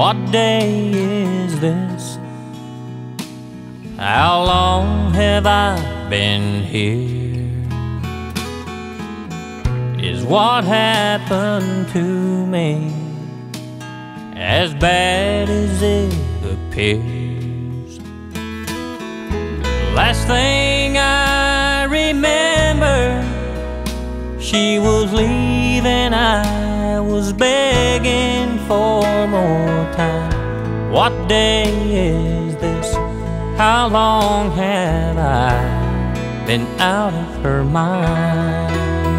What day is this? How long have I been here? Is what happened to me as bad as it appears? Last thing I remember, she was leaving, I was begging for more time. What day is this? How long have I been out of her mind?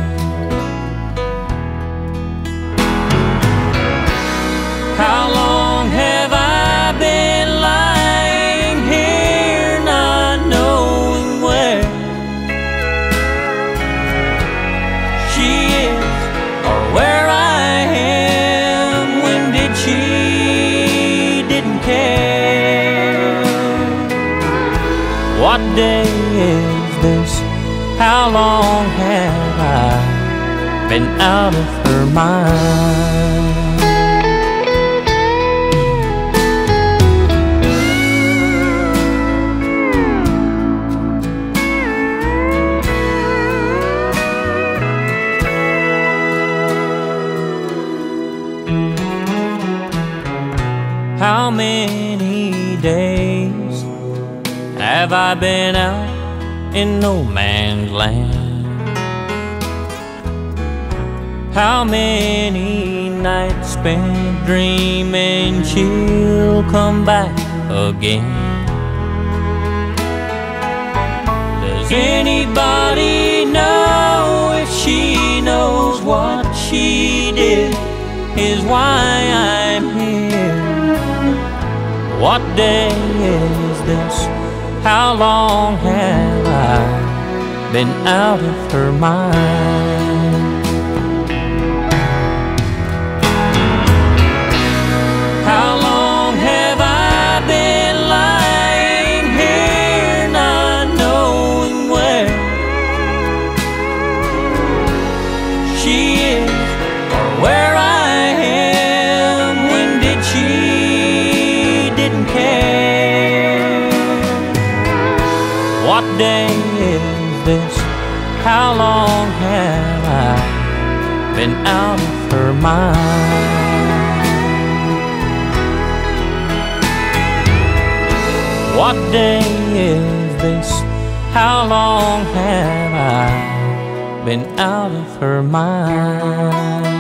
How long have I been lying here not knowing where she is or where I am? When did she didn't care? What day is this? How long have I been out of her mind? How many days have I been out in no man's land? How many nights spent dreaming she'll come back again? Does anybody know if she knows what she did is why I'm here? What day is this? How long have I been out of her mind? How long have I been lying here not knowing where she is or where I am? When did she didn't care? What day is this? How long have I been out of her mind? What day is this? How long have I been out of her mind?